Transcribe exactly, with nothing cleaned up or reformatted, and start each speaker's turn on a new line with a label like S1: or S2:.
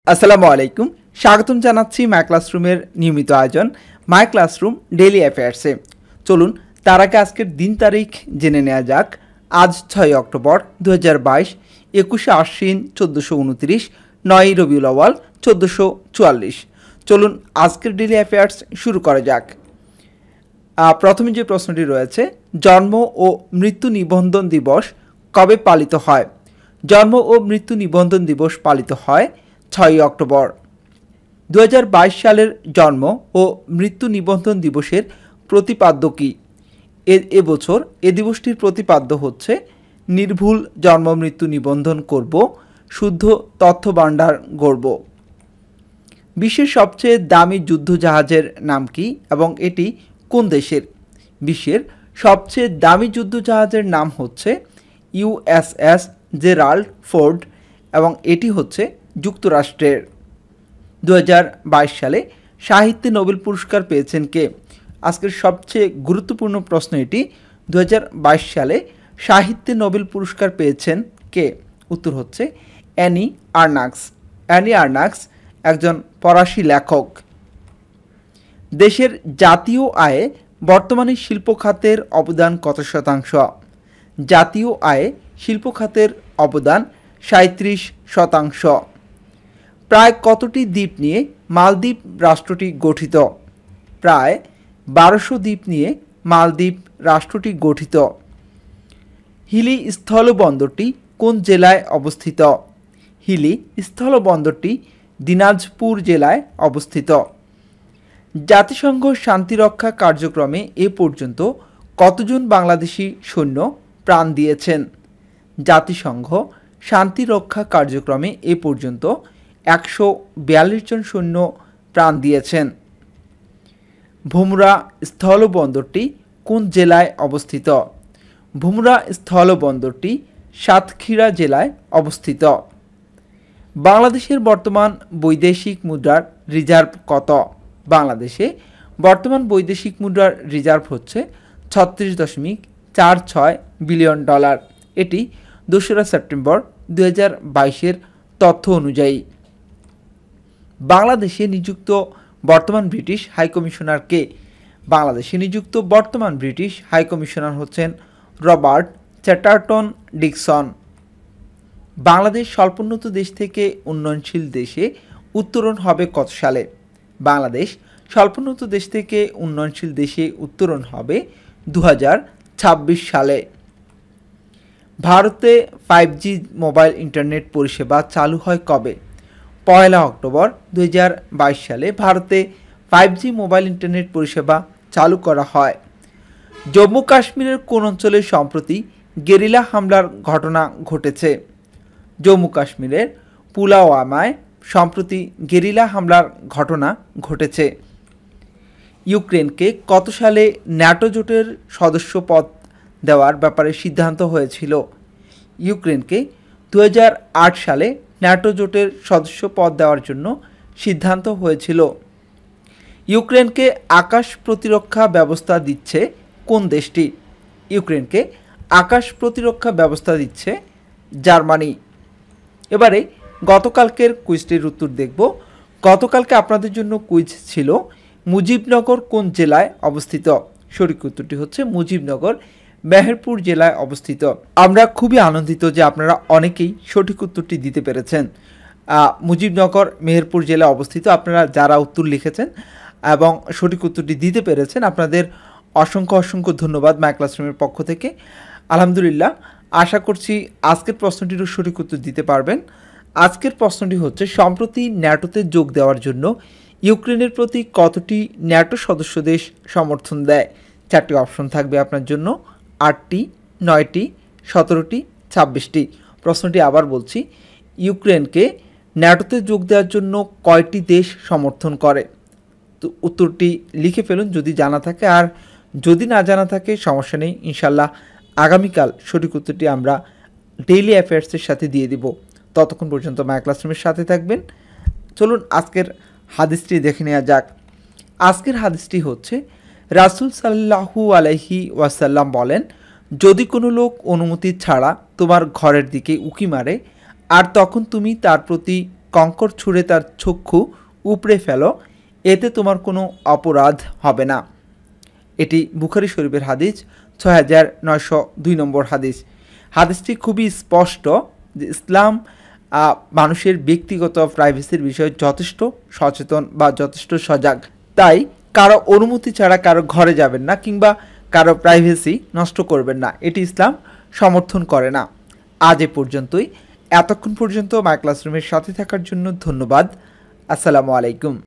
S1: আসসালামু আলাইকুম, স্বাগতম জানাচ্ছি মাই ক্লাসরুমের নিয়মিত আয়োজন মাই ক্লাসরুম ডেইলি অ্যাফেয়ার্সে। চলুন তার আগে আজকের দিন তারিখ জেনে নেওয়া যাক। আজ ছয় অক্টোবর দু হাজার বাইশ, একুশে আশ্বিন চোদ্দোশো উনত্রিশ, নয়ই রবিউল আওয়াল চোদ্দোশো চুয়াল্লিশ। চলুন আজকের ডেইলি অ্যাফেয়ার্স শুরু করা যাক। প্রথমে যে প্রশ্নটি রয়েছে, জন্ম ও মৃত্যু নিবন্ধন দিবস কবে পালিত হয়? জন্ম ও মৃত্যু নিবন্ধন দিবস পালিত হয় ছয়ই অক্টোবর। দু হাজার বাইশ সালের জন্ম ও মৃত্যু নিবন্ধন দিবসের প্রতিপাদ্য কী? এবছর এ দিবসটির প্রতিপাদ্য হচ্ছে নির্ভুল জন্ম মৃত্যু নিবন্ধন করব, শুদ্ধ তথ্য ভাণ্ডার গড়ব। বিশ্বের সবচেয়ে দামি যুদ্ধজাহাজের নাম কি এবং এটি কোন দেশের? বিশ্বের সবচেয়ে দামি যুদ্ধজাহাজের নাম হচ্ছে ইউএসএস জেরাল্ড ফোর্ড এবং এটি হচ্ছে যুক্তরাষ্ট্রের। দু হাজার বাইশ সালে সাহিত্যে নোবেল পুরস্কার পেয়েছেন কে? আজকের সবচেয়ে গুরুত্বপূর্ণ প্রশ্ন এটি। দু হাজার বাইশ সালে সাহিত্যে নোবেল পুরস্কার পেয়েছেন কে? উত্তর হচ্ছে অ্যানি আর্নাক্স। অ্যানি আর্নাক্স একজন ফরাসি লেখক। দেশের জাতীয় আয়ে বর্তমানে শিল্প খাতের অবদান কত শতাংশ? জাতীয় আয়ে শিল্প খাতের অবদান সাঁইত্রিশ শতাংশ। প্রায় কতটি দ্বীপ নিয়ে মালদ্বীপ রাষ্ট্রটি গঠিত? প্রায় বারোশো দ্বীপ নিয়ে মালদ্বীপ রাষ্ট্রটি গঠিত। হিলি স্থলবন্দরটি কোন জেলায় অবস্থিত? হিলি স্থলবন্দরটি দিনাজপুর জেলায় অবস্থিত। জাতিসংঘ শান্তিরক্ষা কার্যক্রমে এ পর্যন্ত কতজন বাংলাদেশি সৈন্য প্রাণ দিয়েছেন? জাতিসংঘ শান্তিরক্ষা কার্যক্রমে এ পর্যন্ত একশো বিয়াল্লিশ জন সৈন্য প্রাণ দিয়েছেন। ভোমরা স্থলবন্দরটি কোন জেলায় অবস্থিত? ভোমরা স্থলবন্দরটি সাতক্ষীরা জেলায় অবস্থিত। বাংলাদেশের বর্তমান বৈদেশিক মুদ্রার রিজার্ভ কত? বাংলাদেশে বর্তমান বৈদেশিক মুদ্রার রিজার্ভ হচ্ছে ছত্রিশ দশমিক চার ছয় বিলিয়ন ডলার। এটি দোসরা সেপ্টেম্বর দু হাজার বাইশের তথ্য অনুযায়ী। বাংলাদেশে নিযুক্ত বর্তমান ব্রিটিশ হাইকমিশনার কে? বাংলাদেশে নিযুক্ত বর্তমান ব্রিটিশ হাইকমিশনার হচ্ছেন রবার্ট চ্যাটার্টন ডিকসন। বাংলাদেশ স্বল্পোন্নত দেশ থেকে উন্নয়নশীল দেশে উত্তরণ হবে কত সালে? বাংলাদেশ স্বল্পোন্নত দেশ থেকে উন্নয়নশীল দেশে উত্তরণ হবে দু হাজার ছাব্বিশ সালে। ভারতে ফাইভ জি মোবাইল ইন্টারনেট পরিষেবা চালু হয় কবে? পয়লা অক্টোবর দু হাজার বাইশ সালে ভারতে ফাইভ জি মোবাইল ইন্টারনেট পরিষেবা চালু করা হয়। জম্মু কাশ্মীরের কোন অঞ্চলে সম্প্রতি গেরিলা হামলার ঘটনা ঘটেছে? জম্মু কাশ্মীরের পুলওয়ামায় সম্প্রতি গেরিলা হামলার ঘটনা ঘটেছে। ইউক্রেনকে কত সালে ন্যাটো জোটের সদস্য পদ দেওয়ার ব্যাপারে সিদ্ধান্ত হয়েছিল? ইউক্রেনকে দু হাজার আট সালে ন্যাটো জোটের সদস্য পদ দেওয়ার জন্য সিদ্ধান্ত হয়েছিল। ইউক্রেনকে আকাশ প্রতিরক্ষা ব্যবস্থা দিচ্ছে কোন দেশটি? ইউক্রেনকে আকাশ প্রতিরক্ষা ব্যবস্থা দিচ্ছে জার্মানি। এবারে গতকালকের কুইজটির উত্তর দেখব। গতকালকে আপনাদের জন্য কুইজ ছিল মুজিবনগর কোন জেলায় অবস্থিত? সঠিক উত্তরটি হচ্ছে মুজিবনগর মেহেরপুর জেলায় অবস্থিত। আমরা খুবই আনন্দিত যে আপনারা অনেকেই সঠিক উত্তরটি দিতে পেরেছেন। মুজিবনগর মেহেরপুর জেলায় অবস্থিত। আপনারা যারা উত্তর লিখেছেন এবং সঠিক উত্তরটি দিতে পেরেছেন, আপনাদের অসংখ্য অসংখ্য ধন্যবাদ মাই ক্লাসরুমের পক্ষ থেকে। আলহামদুলিল্লাহ, আশা করছি আজকের প্রশ্নটিরও সঠিক উত্তর দিতে পারবেন। আজকের প্রশ্নটি হচ্ছে, সম্প্রতি ন্যাটোতে যোগ দেওয়ার জন্য ইউক্রেনের প্রতি কতটি ন্যাটো সদস্য দেশ সমর্থন দেয়? চারটি অপশন থাকবে আপনার জন্য, আটটি, নয়টি, সতেরোটি, ছাব্বিশটি। প্রশ্নটি আবার বলছি, ইউক্রেনকে ন্যাটোতে যোগ দেওয়ার জন্য কয়টি দেশ সমর্থন করে? তো উত্তরটি লিখে ফেলুন যদি জানা থাকে, আর যদি না জানা থাকে সমস্যা নেই, ইনশাল্লাহ আগামীকাল সঠিক উত্তরটি আমরা ডেইলি অ্যাফেয়ার্সের সাথে দিয়ে দিব। ততক্ষণ পর্যন্ত মাই ক্লাসরুমের সাথে থাকবেন। চলুন আজকের হাদিসটি দেখে নেওয়া যাক। আজকের হাদিসটি হচ্ছে, রাসূল সাল্লাল্লাহু আলাইহি ওয়াসাল্লাম বলেন, যদি কোনো লোক অনুমতি ছাড়া তোমার ঘরের দিকে উকি মারে আর তখন তুমি তার প্রতি কঙ্কর ছুঁড়ে তার চক্ষু উপড়ে ফেলো, এতে তোমার কোনো অপরাধ হবে না। এটি বুখারী শরীফের হাদিস ছয় হাজার নয়শো দুই নম্বর হাদিস। হাদিসটি খুবই স্পষ্ট যে ইসলাম মানুষের ব্যক্তিগত প্রাইভেসির বিষয়ে যথেষ্ট সচেতন বা যথেষ্ট সজাগ। তাই কারো অনুমতি ছাড়া কারো ঘরে যাবেন না কিংবা কারো প্রাইভেসি নষ্ট করবেন না, এটি ইসলাম সমর্থন করে না। আজ এ পর্যন্তই। এতক্ষণ পর্যন্ত মাই ক্লাসরুমের সাথে থাকার জন্য ধন্যবাদ। আসসালামু আলাইকুম।